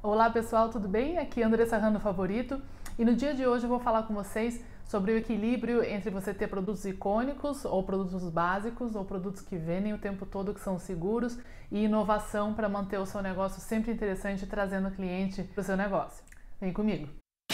Olá pessoal, tudo bem? Aqui é Andressa Rando Favorito e no dia de hoje eu vou falar com vocês sobre o equilíbrio entre você ter produtos icônicos ou produtos básicos ou produtos que vendem o tempo todo, que são seguros, e inovação para manter o seu negócio sempre interessante, trazendo cliente para o seu negócio. Vem comigo!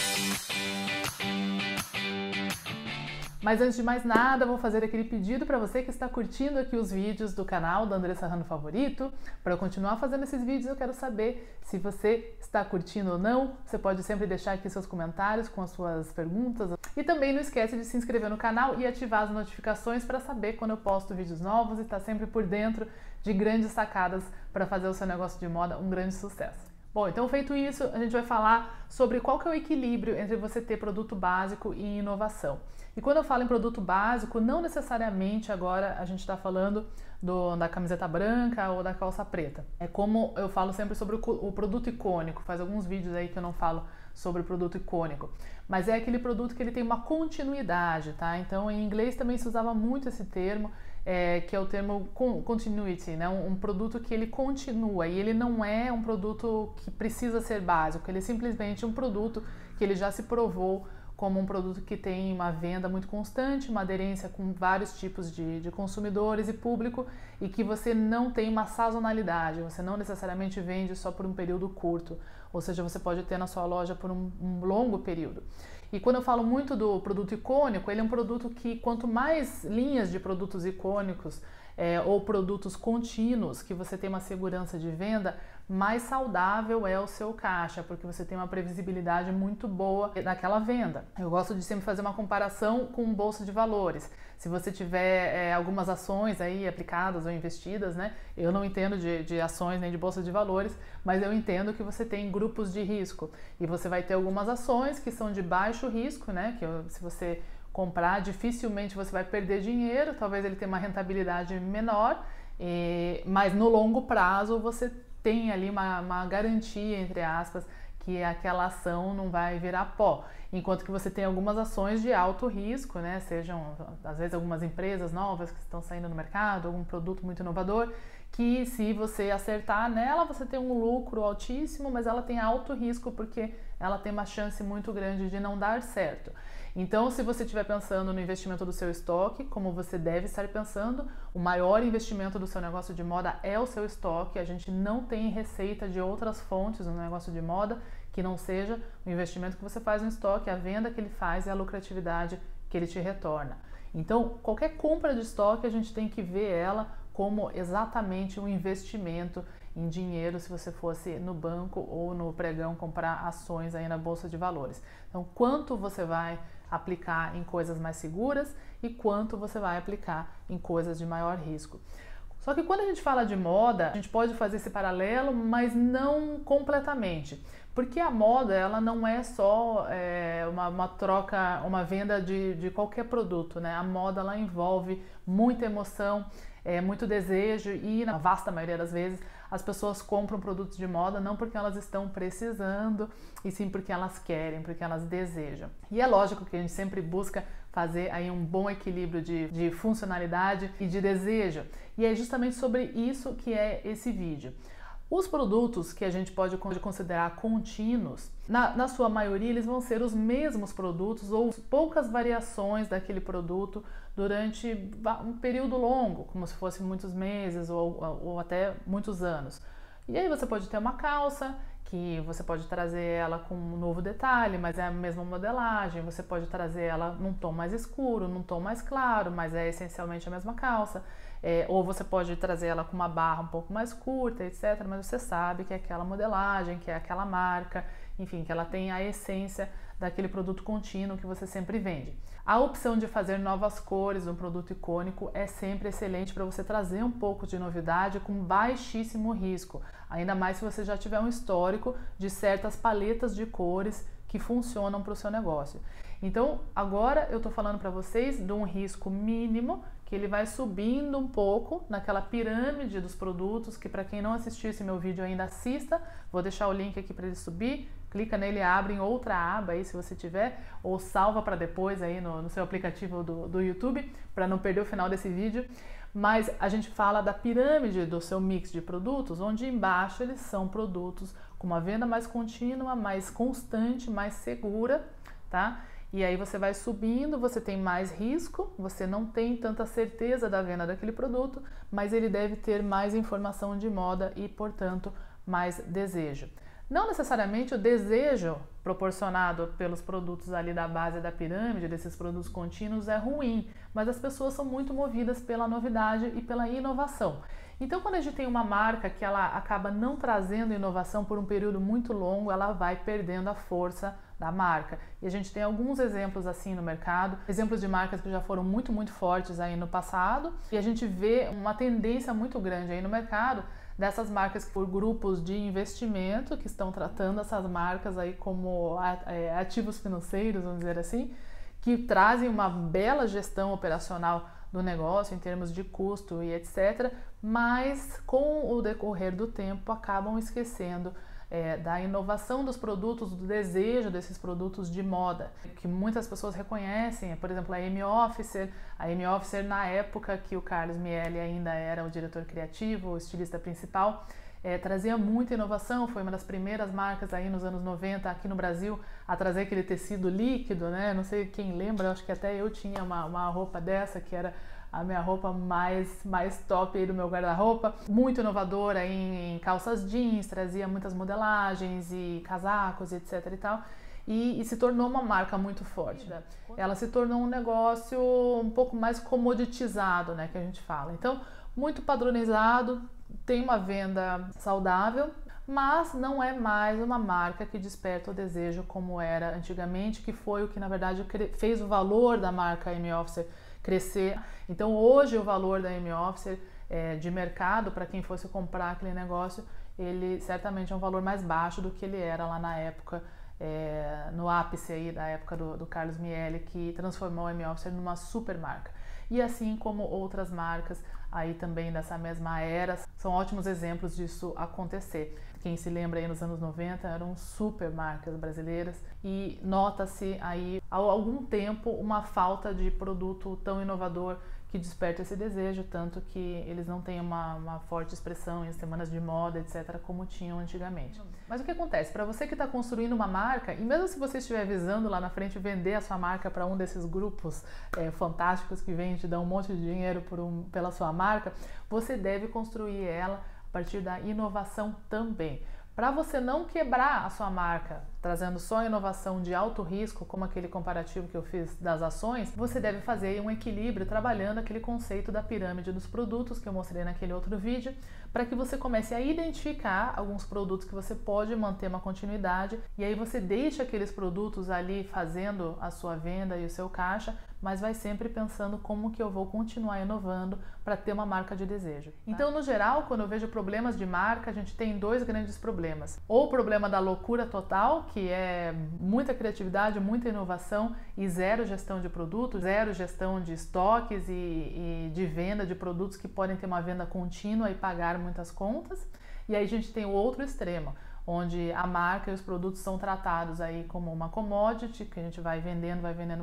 Mas antes de mais nada, vou fazer aquele pedido para você que está curtindo aqui os vídeos do canal da Andressa Rando Favorito. Para eu continuar fazendo esses vídeos, eu quero saber se você está curtindo ou não. Você pode sempre deixar aqui seus comentários com as suas perguntas. E também não esquece de se inscrever no canal e ativar as notificações para saber quando eu posto vídeos novos e estar sempre por dentro de grandes sacadas para fazer o seu negócio de moda um grande sucesso. Bom, então feito isso, a gente vai falar sobre qual que é o equilíbrio entre você ter produto básico e inovação. E quando eu falo em produto básico, não necessariamente agora a gente está falando da camiseta branca ou da calça preta. É como eu falo sempre sobre o produto icônico, faz alguns vídeos aí que eu não falo sobre o produto icônico, mas é aquele produto que ele tem uma continuidade, tá? Então em inglês também se usava muito esse termo, que é o termo continuity, né? Um produto que ele continua, e ele não é um produto que precisa ser básico, ele é simplesmente um produto que ele já se provou como um produto que tem uma venda muito constante, uma aderência com vários tipos de consumidores e público, e que você não tem uma sazonalidade, você não necessariamente vende só por um período curto, ou seja, você pode ter na sua loja por um longo período. E quando eu falo muito do produto icônico, ele é um produto que quanto mais linhas de produtos icônicos ou produtos contínuos que você tem uma segurança de venda, mais saudável é o seu caixa, porque você tem uma previsibilidade muito boa naquela venda. Eu gosto de sempre fazer uma comparação com bolsa de valores. Se você tiver algumas ações aí aplicadas ou investidas, né? Eu não entendo de ações nem de bolsa de valores, mas eu entendo que você tem grupos de risco e você vai ter algumas ações que são de baixo risco, né? Que se você comprar, dificilmente você vai perder dinheiro, talvez ele tenha uma rentabilidade menor, mas no longo prazo você tem ali uma garantia, entre aspas, que aquela ação não vai virar pó. Enquanto que você tem algumas ações de alto risco, né? Sejam, às vezes, algumas empresas novas que estão saindo no mercado, algum produto muito inovador, que se você acertar nela, você tem um lucro altíssimo, mas ela tem alto risco porque ela tem uma chance muito grande de não dar certo. Então, se você estiver pensando no investimento do seu estoque, como você deve estar pensando, o maior investimento do seu negócio de moda é o seu estoque. A gente não tem receita de outras fontes no negócio de moda que não seja o investimento que você faz no estoque, a venda que ele faz e a lucratividade que ele te retorna. Então, qualquer compra de estoque, a gente tem que ver ela como exatamente um investimento em dinheiro, se você fosse no banco ou no pregão comprar ações aí na bolsa de valores. Então, quanto você vai aplicar em coisas mais seguras e quanto você vai aplicar em coisas de maior risco. Só que quando a gente fala de moda, a gente pode fazer esse paralelo, mas não completamente, porque a moda ela não é só uma troca, uma venda de qualquer produto, né? A moda ela envolve muita emoção, muito desejo, e na vasta maioria das vezes as pessoas compram produtos de moda não porque elas estão precisando, e sim porque elas querem, porque elas desejam. E é lógico que a gente sempre busca fazer aí um bom equilíbrio de funcionalidade e de desejo. E é justamente sobre isso que é esse vídeo. Os produtos que a gente pode considerar contínuos, na sua maioria eles vão ser os mesmos produtos ou poucas variações daquele produto durante um período longo, como se fosse muitos meses ou até muitos anos. E aí você pode ter uma calça que você pode trazer ela com um novo detalhe, mas é a mesma modelagem. Você pode trazer ela num tom mais escuro, num tom mais claro, mas é essencialmente a mesma calça. Ou você pode trazer ela com uma barra um pouco mais curta, etc. Mas você sabe que é aquela modelagem, que é aquela marca, enfim, que ela tem a essência daquele produto contínuo que você sempre vende. A opção de fazer novas cores no produto icônico é sempre excelente para você trazer um pouco de novidade com baixíssimo risco, ainda mais se você já tiver um histórico de certas paletas de cores que funcionam para o seu negócio. Então, agora eu estou falando para vocês de um risco mínimo, que ele vai subindo um pouco naquela pirâmide dos produtos, que para quem não assistiu esse meu vídeo ainda, assista. Vou deixar o link aqui para ele subir, clica nele e abre em outra aba aí se você tiver, ou salva para depois aí no seu aplicativo do YouTube, para não perder o final desse vídeo. Mas a gente fala da pirâmide do seu mix de produtos, onde embaixo eles são produtos com uma venda mais contínua, mais constante, mais segura, tá? E aí você vai subindo, você tem mais risco, você não tem tanta certeza da venda daquele produto, mas ele deve ter mais informação de moda e, portanto, mais desejo. Não necessariamente o desejo proporcionado pelos produtos ali da base da pirâmide, desses produtos contínuos, é ruim, mas as pessoas são muito movidas pela novidade e pela inovação. Então, quando a gente tem uma marca que ela acaba não trazendo inovação por um período muito longo, ela vai perdendo a força da marca. E a gente tem alguns exemplos assim no mercado, exemplos de marcas que já foram muito fortes aí no passado, e a gente vê uma tendência muito grande aí no mercado dessas marcas por grupos de investimento que estão tratando essas marcas aí como ativos financeiros, vamos dizer assim, que trazem uma bela gestão operacional do negócio em termos de custo e etc, mas com o decorrer do tempo acabam esquecendo da inovação dos produtos, do desejo desses produtos de moda, que muitas pessoas reconhecem, por exemplo, a Amy Officer. A Amy Officer, na época que o Carlos Miele ainda era o diretor criativo, o estilista principal, trazia muita inovação, foi uma das primeiras marcas aí nos anos 90 aqui no Brasil a trazer aquele tecido líquido, né? Não sei quem lembra, acho que até eu tinha uma roupa dessa, que era a minha roupa mais top aí do meu guarda-roupa, muito inovadora em calças jeans, trazia muitas modelagens e casacos, etc e tal, e se tornou uma marca muito forte. Ela se tornou um negócio um pouco mais comoditizado, né, que a gente fala. Então, muito padronizado, tem uma venda saudável, mas não é mais uma marca que desperta o desejo como era antigamente, que foi o que na verdade fez o valor da marca Amy Officer crescer. Então hoje o valor da Amy Officer de mercado, para quem fosse comprar aquele negócio, ele certamente é um valor mais baixo do que ele era lá na época, no ápice aí da época do Carlos Miele, que transformou a Amy Officer numa super marca. E assim como outras marcas aí também dessa mesma era, são ótimos exemplos disso acontecer. Quem se lembra aí nos anos 90 eram super marcas brasileiras e nota-se aí há algum tempo uma falta de produto tão inovador que desperta esse desejo, tanto que eles não têm uma forte expressão em semanas de moda, etc., como tinham antigamente. Mas o que acontece? Para você que está construindo uma marca, e mesmo se você estiver visando lá na frente vender a sua marca para um desses grupos fantásticos que vêm te dar um monte de dinheiro pela sua marca, você deve construir ela a partir da inovação também. Para você não quebrar a sua marca trazendo só inovação de alto risco, como aquele comparativo que eu fiz das ações, você deve fazer um equilíbrio trabalhando aquele conceito da pirâmide dos produtos que eu mostrei naquele outro vídeo, para que você comece a identificar alguns produtos que você pode manter uma continuidade e aí você deixa aqueles produtos ali fazendo a sua venda e o seu caixa, mas vai sempre pensando como que eu vou continuar inovando para ter uma marca de desejo. Então, no geral, quando eu vejo problemas de marca, a gente tem dois grandes problemas. Ou o problema da loucura total, que é muita criatividade, muita inovação e zero gestão de produtos, zero gestão de estoques e de venda de produtos que podem ter uma venda contínua e pagar muitas contas. E aí a gente tem o outro extremo, onde a marca e os produtos são tratados aí como uma commodity, que a gente vai vendendo,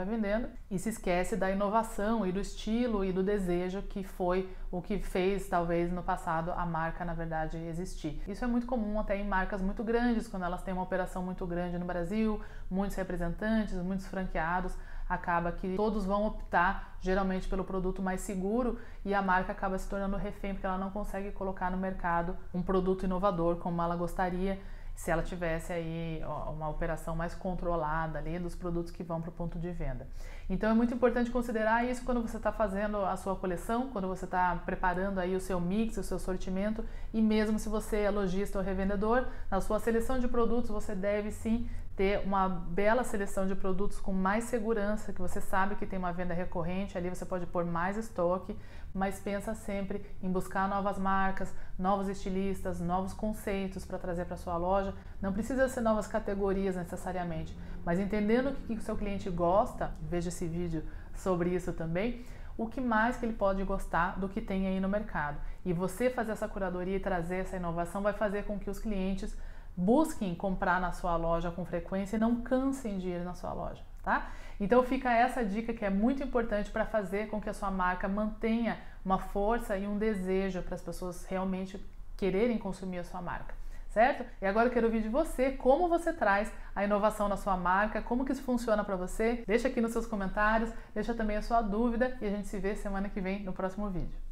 e se esquece da inovação e do estilo e do desejo, que foi o que fez, talvez, no passado, a marca, na verdade, existir. Isso é muito comum até em marcas muito grandes, quando elas têm uma operação muito grande no Brasil, muitos representantes, muitos franqueados, acaba que todos vão optar geralmente pelo produto mais seguro e a marca acaba se tornando refém porque ela não consegue colocar no mercado um produto inovador como ela gostaria se ela tivesse aí uma operação mais controlada ali dos produtos que vão para o ponto de venda. Então é muito importante considerar isso quando você está fazendo a sua coleção, quando você está preparando aí o seu mix, o seu sortimento, e mesmo se você é lojista ou revendedor, na sua seleção de produtos você deve sim ter uma bela seleção de produtos com mais segurança, que você sabe que tem uma venda recorrente, ali você pode pôr mais estoque, mas pensa sempre em buscar novas marcas, novos estilistas, novos conceitos para trazer para sua loja. Não precisa ser novas categorias necessariamente, mas entendendo o que o seu cliente gosta, veja esse vídeo sobre isso também, o que mais que ele pode gostar do que tem aí no mercado. E você fazer essa curadoria e trazer essa inovação vai fazer com que os clientes busquem comprar na sua loja com frequência e não cansem de ir na sua loja, tá? Então fica essa dica que é muito importante para fazer com que a sua marca mantenha uma força e um desejo para as pessoas realmente quererem consumir a sua marca. certo? E agora eu quero ouvir de você como você traz a inovação na sua marca, como que isso funciona para você. Deixa aqui nos seus comentários, deixa também a sua dúvida e a gente se vê semana que vem no próximo vídeo.